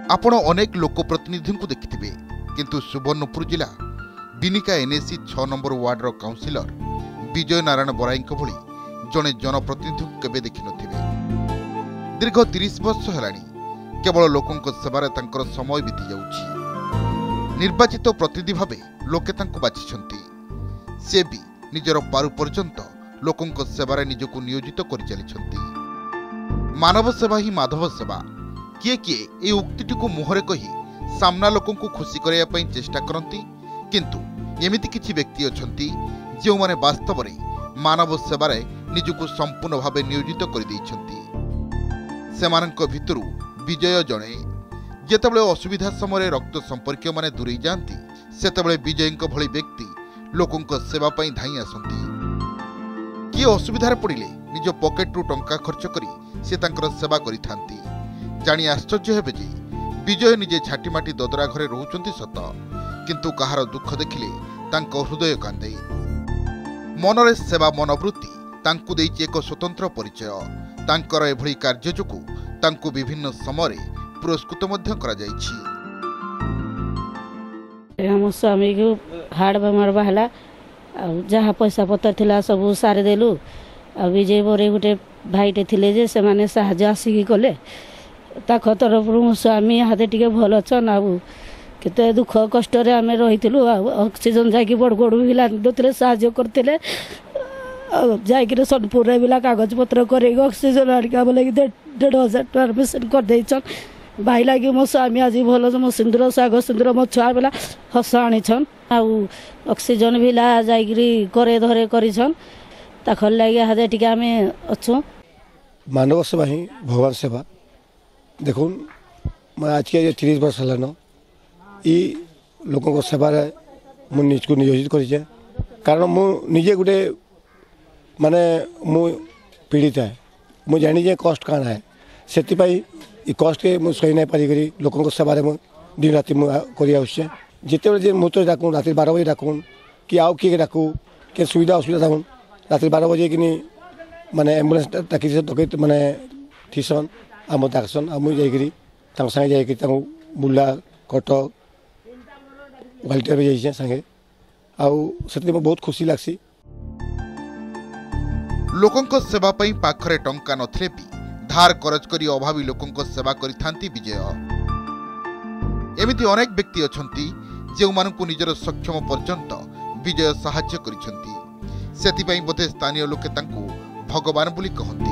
आपण अनेक लोकप्रतिनिधि को देखिथिबे किंतु सुवर्णपुर जिला बिनिका एनएसी 6 नंबर वार्डर काउंसिलर विजय नारायण बराई भली जड़े जनप्रतिनिधि केबे देखि नथिबे। दीर्घ 30 वर्ष हेलानी केवल लोकंक सेवारे तांकर समय बीती जाउछि। निर्वाचित प्रतिनिधि भावे लोके तांको बाछिछंती। से भी निजर पारु पर्यंत लोकंक सेवारे निजको नियोजित करि चलिछंती। मानव सेवा ही माधव सेवा किए किए ए उक्तिटी को मुहरे कही सामना लोकंकु खुशी करया पई चेष्टा करंती, किंतु एमिति किछि व्यक्ति अछंती जे माने वास्तव रे मानव सेवारे निजको संपूर्ण भावे नियोजित करि दैछंती। सेमानंक भितरु विजय जणे जेतेबेले असुविधा समय रक्त संपर्क माने दूरे जांती सेतेबेले विजयंक भली व्यक्ति लोकंक सेवा पई धाई आसंती। किए असुविधार पड़िले निज पॉकेट रु टंका खर्च करी से तांकर सेवा करिथांती। जानी आश्चर्य हेबे जे विजय निजे छाटीमाटी ददरा घरे रहउचंती सत, किंतु कहार दुख देखिले तांको हृदय कांदे। मनरे सेवा मनोवृत्ति तांकु देइछि एक स्वतंत्र परिचय। तांकर एभली कार्य जोगु तांकु विभिन्न समय पुरस्कृत मध्य करा जाइछि। हम स्वामी को हार्ट बेमार बाहला जहाँ पैसा पतर थिला सब सारी देलु। विजय बरे गोटे भाईटे थिले जे से माने साहाଯ୍ୟ आसिकी कले ताख तरफ स्वामी हाथे टिके भल अछन। केते दुख कष्ट रे आमे रहिथिलु। ऑक्सीजन जाकी बड़ बड़ बिला दोतरे साहाଯ୍य करथिले। जाकी सोनपुर रे बिला कागज पत्र करे ऑक्सीजन आड़का बोले 1,500 टका पेशेंट कर देछन। भाई लगे मो स्वामी आज भल मो सिंदूर साग सिंदूर मो छुआ बेला हस आनी छन। ऑक्सीजन भी ला जाइकरी करे धरे करिछन। ताखर लगे हाथे टिके आमे अछु। मानव सेवा ही भगवान सेवा। देखो मैं आज के 30 वर्ष है लोकों को सेवा मु निज को नियोजित कर कारण मु निजे गोटे माने मु पीड़ित है। मु जानी जे कष्ट काण है से कष्ट के मुझे सही नहीं पारिक लोकों को सेवा दिन राति मुझे जिते जे मुझे डाकू रात 12 बजे डाकू कि आउ किए डाकू के सुविधा असुविधा था रात 12 बजे कि माने एम्बुलेंस डाकी माने थीसन आम डाकसन आ मुझे जाकि सागे जा बुला कटक वाल्टिया भी जाइए सागे आते बहुत खुशी लगसी। लोकंक सेवा पई पाखरे टंका नथिले भी धार करज करी अभावी लोकंक सेवा करिथांती विजय। एमिति अनेक व्यक्ति अछंती जे मानकु निजर सक्षम पर्यंत विजय सहाय्य करिसंती। सेति पई बोधे स्थानीय लोके तांकु भगवान बोली कहंती।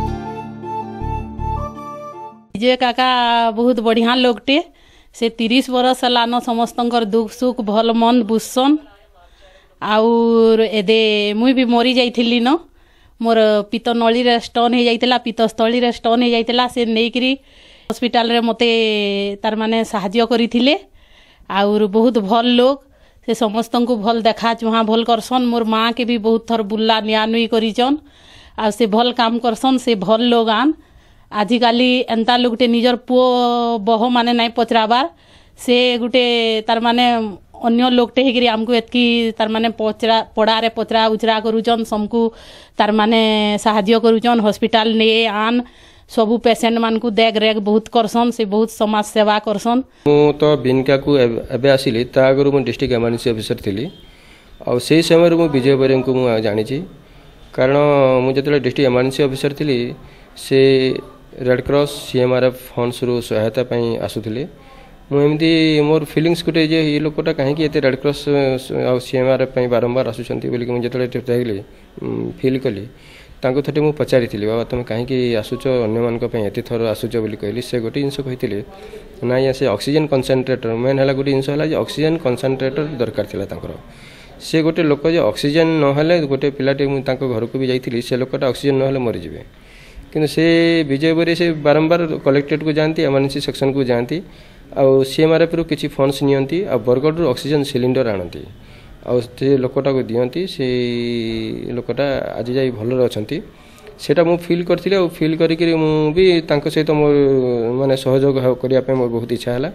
विजय काका बहुत बढ़िया लोकटे। से 30 वर्ष लान समस्तंकर दुख सुख भल मन बुझसन। आउर एदे मुई भी मरी जाइथिली न मोर पित्तनली रे स्टोन हे जाइतला पित्तस्थली रे स्टोन हे जाइतला। से नेकरी हॉस्पिटल रे मते तार माने सहाय्य करिथिले। आउर बहुत भल लोग से समस्तंकु भल देखा चुहा भल करसन। मोर माँ के भी बहुत थर बुल्ला नियानुई करिचन। आ से भल काम करसन। से भल लोग आन आजिकाली एंता लोगटे निजर पुओ बह माने नाई पचराबार से गुटे तार माने अन्य लोगटे हेकरी आमको एतकी तार माने पचरा पड़ारे पचरा उचरा करूचन समकु तार माने सहाय्य करूचन। हॉस्पिटल ने आन सबु पेशेंट मान को देख रेख बहुत करसन। से बहुत समाज सेवा करसन। मु तो बिनका को एबे आसिली ता आगु मु डिस्ट्रिक्ट एमएनसी ऑफिसर थिली। आ से समय मु विजय बरें को मु जानि छी कारण मु जतले डिस्ट्रिक्ट एमएनसी ऑफिसर थिली से रेड क्रॉस सीएमआरएफ फंड्स रु सहायता पई आसुथिले। मु एमती मोर फीलिंग्स गुटे जे ये लोकटा काहे कि एते रेड क्रॉस आ सीएमआरएफ पई बारंबार आसुचंती बोली कि मु जतले चाहली फील कली तांको थटे मु पचारिथिली बाबा तुम काहे कि आसुचो अन्य मानक पई एते थर आसुचो बोली कहली। से गोटे जिंस कहिथिले नाइ से ऑक्सीजन कंसंट्रेटर मेन हला गोटे जिंस हला जे ऑक्सीजन कंसंट्रेटर दरकार थिला तांकर। से गोटे लोक जे ऑक्सीजन न हले गोटे पिलाटे मु तांको घर को भी जाइथिली से लोकटा ऑक्सीजन न हले मरि जिवे। किंतु से विजय बरे से बारंबार कलेक्टेड को जानती एमएनसी सेक्शन को जानती आ सीएमआरएफ रु किछि फंड्स नियंती आ बरगढ़ रु ऑक्सीजन सिलिंडर आनती आ से लोकटा को दियंती। से लोकटा आज जाई भल अछंती सेटा मु फील करथिले आ फील करी मु भी तांको सहित मोर माने सहयोग करिया पे मोर बहुत इच्छा हला।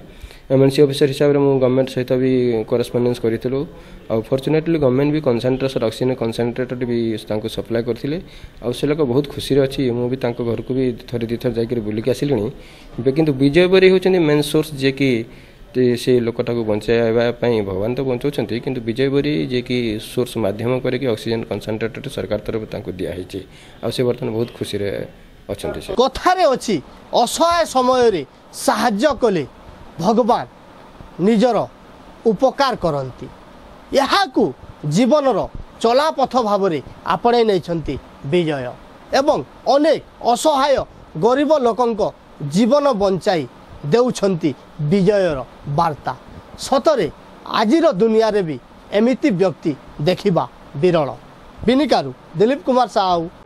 एमएनसी ऑफिसर हिसाब से गवर्नमेंट सहित भी करेस्पॉन्डेंस करूँ और फॉर्चुनेटली गवर्नमेंट भी कंसंट्रेटर ऑक्सीजन कंसंट्रेटर भी सप्लाई करते और से लोक बहुत खुशी अच्छी मुझे घर को भी थोड़े दी थर जाकर बुलिक आसिली किंतु विजय बरी होती मेन सोर्स जे कि से लोकटा को बचाइवाई भगवान तो बचाऊँ किंतु विजय बरी जे कि सोर्स मध्यम करके ऑक्सीजन कंसंट्रेटर सरकार तरफ दिखाई से बर्तमान बहुत खुशी अच्छा कथारे अच्छी असहाय समय साहाय्य कले भगवान निजर उपकार करती यहाँ जीवनर चलापथ भाव में आपणे नहीं विजय एवं अनेक असहाय गरीब लोकों जीवन बंचाई देउछंती विजयर वार्ता सतरे आजिर दुनिया रे भी एमिति व्यक्ति देखिबा विरल। बिनिकारु दिलीप कुमार साहू,